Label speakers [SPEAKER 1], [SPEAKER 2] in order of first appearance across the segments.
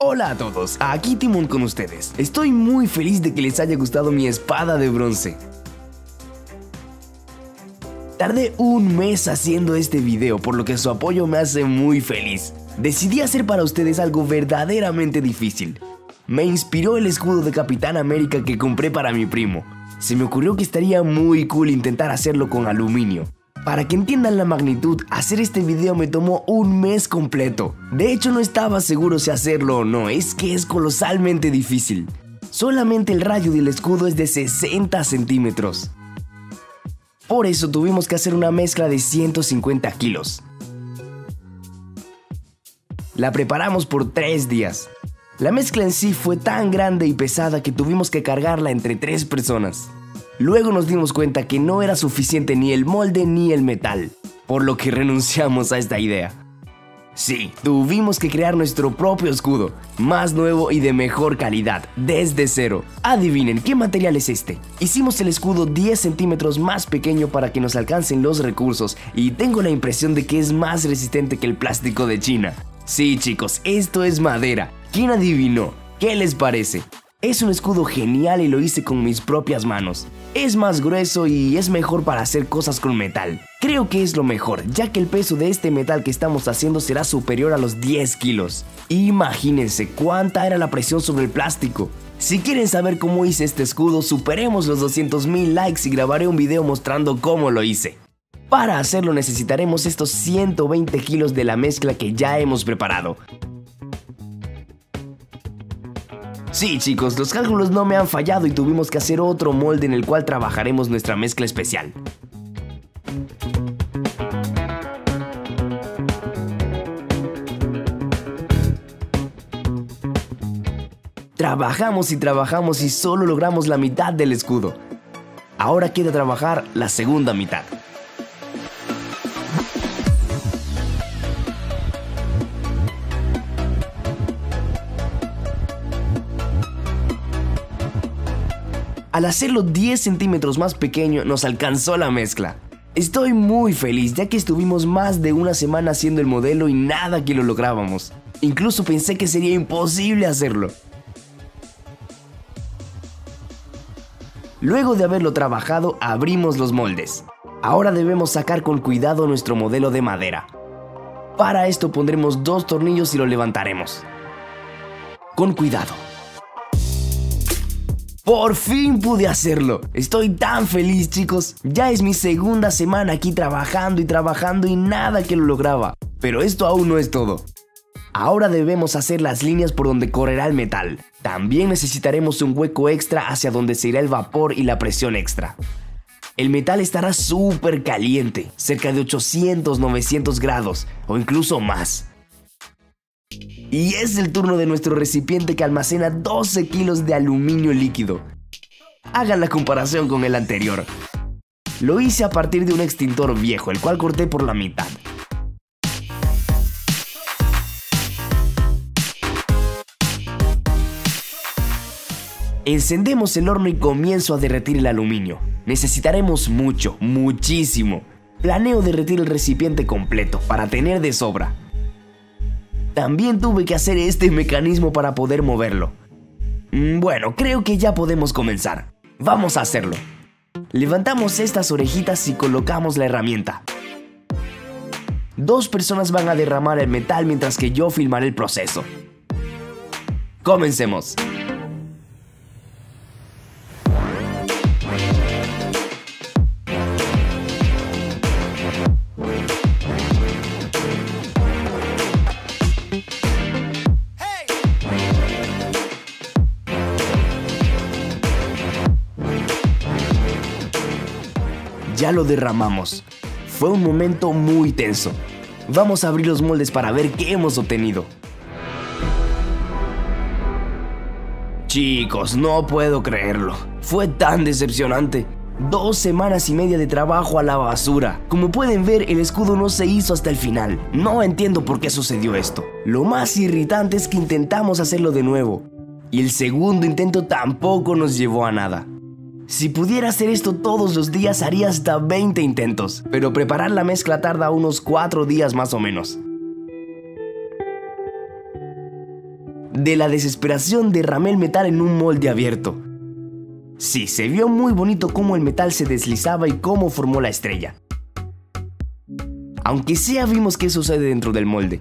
[SPEAKER 1] Hola a todos, aquí Timón con ustedes. Estoy muy feliz de que les haya gustado mi espada de bronce. Tardé un mes haciendo este video, por lo que su apoyo me hace muy feliz. Decidí hacer para ustedes algo verdaderamente difícil. Me inspiró el escudo de Capitán América que compré para mi primo. Se me ocurrió que estaría muy cool intentar hacerlo con aluminio. Para que entiendan la magnitud, hacer este video me tomó un mes completo. De hecho, no estaba seguro si hacerlo o no, es que es colosalmente difícil. Solamente el radio del escudo es de 60 centímetros. Por eso tuvimos que hacer una mezcla de 150 kilos. La preparamos por 3 días. La mezcla en sí fue tan grande y pesada que tuvimos que cargarla entre 3 personas. Luego nos dimos cuenta que no era suficiente ni el molde ni el metal, por lo que renunciamos a esta idea. Sí, tuvimos que crear nuestro propio escudo, más nuevo y de mejor calidad, desde cero. Adivinen, ¿qué material es este? Hicimos el escudo 10 centímetros más pequeño para que nos alcancen los recursos y tengo la impresión de que es más resistente que el plástico de China. Sí chicos, esto es madera. ¿Quién adivinó? ¿Qué les parece? Es un escudo genial y lo hice con mis propias manos. Es más grueso y es mejor para hacer cosas con metal. Creo que es lo mejor, ya que el peso de este metal que estamos haciendo será superior a los 10 kilos. Imagínense cuánta era la presión sobre el plástico. Si quieren saber cómo hice este escudo, superemos los 200,000 likes y grabaré un video mostrando cómo lo hice. Para hacerlo necesitaremos estos 120 kilos de la mezcla que ya hemos preparado. Sí chicos, los cálculos no me han fallado y tuvimos que hacer otro molde en el cual trabajaremos nuestra mezcla especial. Trabajamos y solo logramos la mitad del escudo. Ahora queda trabajar la segunda mitad. Al hacerlo 10 centímetros más pequeño nos alcanzó la mezcla. Estoy muy feliz ya que estuvimos más de una semana haciendo el modelo y nada que lo lográbamos. Incluso pensé que sería imposible hacerlo. Luego de haberlo trabajado, abrimos los moldes. Ahora debemos sacar con cuidado nuestro modelo de madera. Para esto pondremos 2 tornillos y lo levantaremos. Con cuidado. ¡Por fin pude hacerlo! Estoy tan feliz chicos, ya es mi segunda semana aquí trabajando y nada que lo lograba. Pero esto aún no es todo. Ahora debemos hacer las líneas por donde correrá el metal. También necesitaremos un hueco extra hacia donde se irá el vapor y la presión extra. El metal estará súper caliente, cerca de 800-900 grados o incluso más. Y es el turno de nuestro recipiente que almacena 12 kilos de aluminio líquido. Hagan la comparación con el anterior. Lo hice a partir de un extintor viejo, el cual corté por la mitad. Encendemos el horno y comienzo a derretir el aluminio. Necesitaremos muchísimo. Planeo derretir el recipiente completo para tener de sobra. También tuve que hacer este mecanismo para poder moverlo. Bueno, creo que ya podemos comenzar. Vamos a hacerlo. Levantamos estas orejitas y colocamos la herramienta. 2 personas van a derramar el metal mientras que yo filmaré el proceso. Comencemos. Ya lo derramamos. Fue un momento muy tenso. Vamos a abrir los moldes para ver qué hemos obtenido. Chicos, no puedo creerlo. Fue tan decepcionante. 2 semanas y media de trabajo a la basura. Como pueden ver, el escudo no se hizo hasta el final. No entiendo por qué sucedió esto. Lo más irritante es que intentamos hacerlo de nuevo. Y el segundo intento tampoco nos llevó a nada. Si pudiera hacer esto todos los días haría hasta 20 intentos, pero preparar la mezcla tarda unos 4 días más o menos. De la desesperación derramé el metal en un molde abierto. Sí, se vio muy bonito cómo el metal se deslizaba y cómo formó la estrella. Aunque sí vimos qué sucede dentro del molde.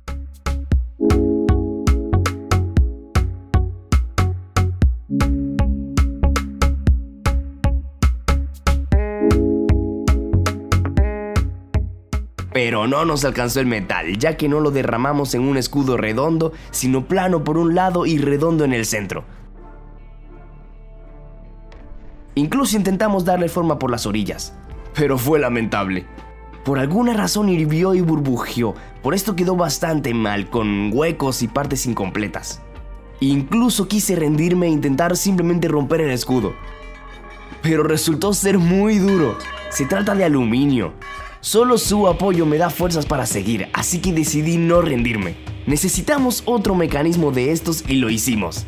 [SPEAKER 1] Pero no nos alcanzó el metal, ya que no lo derramamos en un escudo redondo, sino plano por un lado y redondo en el centro. Incluso intentamos darle forma por las orillas, pero fue lamentable. Por alguna razón hirvió y burbujeó, por esto quedó bastante mal, con huecos y partes incompletas. Incluso quise rendirme e intentar simplemente romper el escudo, pero resultó ser muy duro. Se trata de aluminio. Solo su apoyo me da fuerzas para seguir, así que decidí no rendirme. Necesitamos otro mecanismo de estos y lo hicimos.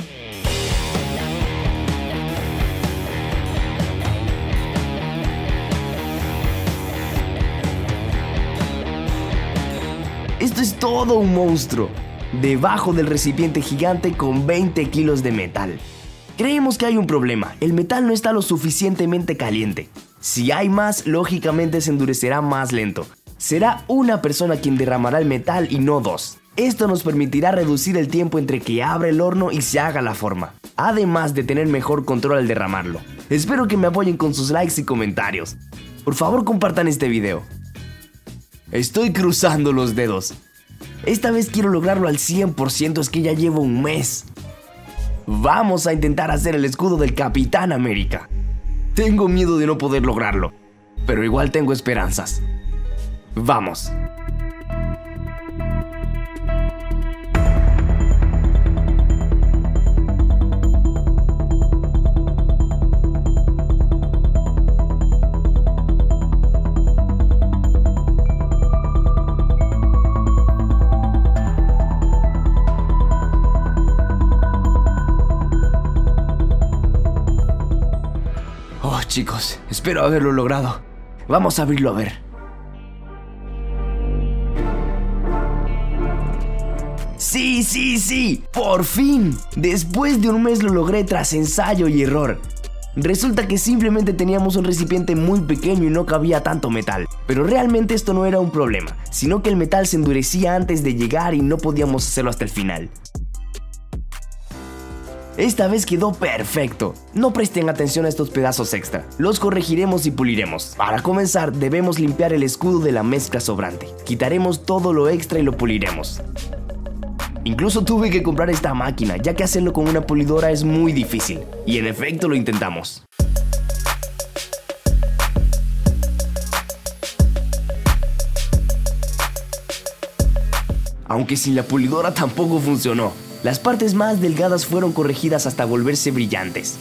[SPEAKER 1] Esto es todo un monstruo, debajo del recipiente gigante con 20 kilos de metal. Creemos que hay un problema, el metal no está lo suficientemente caliente. Si hay más, lógicamente se endurecerá más lento. Será una persona quien derramará el metal y no dos. Esto nos permitirá reducir el tiempo entre que abra el horno y se haga la forma, además de tener mejor control al derramarlo. Espero que me apoyen con sus likes y comentarios. Por favor, compartan este video. Estoy cruzando los dedos. Esta vez quiero lograrlo al 100%, es que ya llevo un mes. Vamos a intentar hacer el escudo del Capitán América. Tengo miedo de no poder lograrlo, pero igual tengo esperanzas. ¡Vamos! Oh, chicos, espero haberlo logrado. Vamos a abrirlo a ver. ¡Sí, sí, sí! ¡Por fin! Después de un mes lo logré tras ensayo y error. Resulta que simplemente teníamos un recipiente muy pequeño y no cabía tanto metal. Pero realmente esto no era un problema, sino que el metal se endurecía antes de llegar y no podíamos hacerlo hasta el final. Esta vez quedó perfecto. No presten atención a estos pedazos extra, los corregiremos y puliremos. Para comenzar debemos limpiar el escudo de la mezcla sobrante. Quitaremos todo lo extra y lo puliremos. Incluso tuve que comprar esta máquina, ya que hacerlo con una pulidora es muy difícil. Y en efecto lo intentamos. Aunque sin la pulidora tampoco funcionó. Las partes más delgadas fueron corregidas hasta volverse brillantes.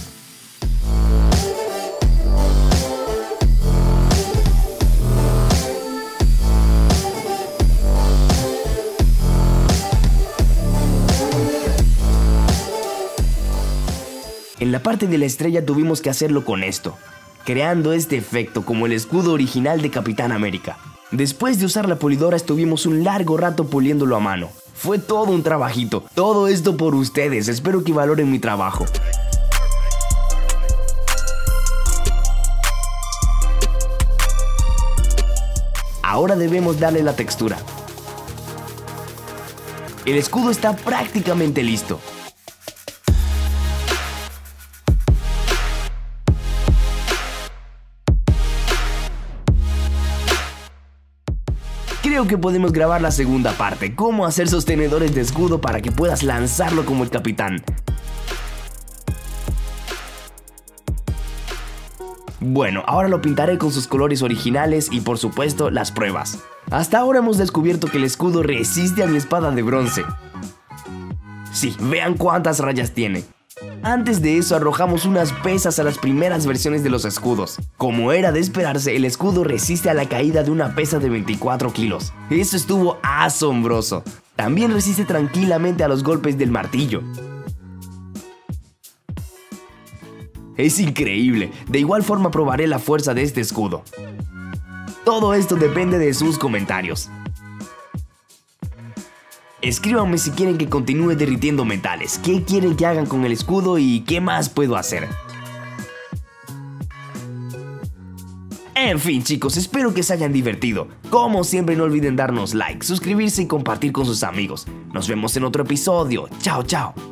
[SPEAKER 1] En la parte de la estrella tuvimos que hacerlo con esto, creando este efecto como el escudo original de Capitán América. Después de usar la pulidora estuvimos un largo rato puliéndolo a mano. Fue todo un trabajito, todo esto por ustedes, espero que valoren mi trabajo. Ahora debemos darle la textura. El escudo está prácticamente listo. Creo que podemos grabar la segunda parte, cómo hacer sostenedores de escudo para que puedas lanzarlo como el capitán. Bueno, ahora lo pintaré con sus colores originales y por supuesto las pruebas. Hasta ahora hemos descubierto que el escudo resiste a mi espada de bronce. Sí, vean cuántas rayas tiene. Antes de eso arrojamos unas pesas a las primeras versiones de los escudos. Como era de esperarse, el escudo resiste a la caída de una pesa de 24 kilos. Eso estuvo asombroso. También resiste tranquilamente a los golpes del martillo. Es increíble. De igual forma probaré la fuerza de este escudo. Todo esto depende de sus comentarios. Escríbanme si quieren que continúe derritiendo metales, qué quieren que hagan con el escudo y qué más puedo hacer. En fin chicos, espero que se hayan divertido. Como siempre no olviden darnos like, suscribirse y compartir con sus amigos. Nos vemos en otro episodio. Chao, chao.